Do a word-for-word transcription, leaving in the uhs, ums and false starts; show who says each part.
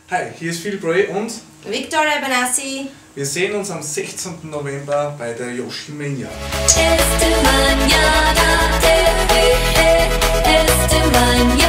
Speaker 1: Hi, hier ist Phil Bray und
Speaker 2: Victoria Benassi.
Speaker 1: Wir sehen uns am sechzehnten November bei der Yoshimania.
Speaker 3: Este mañana te veré, este mañana.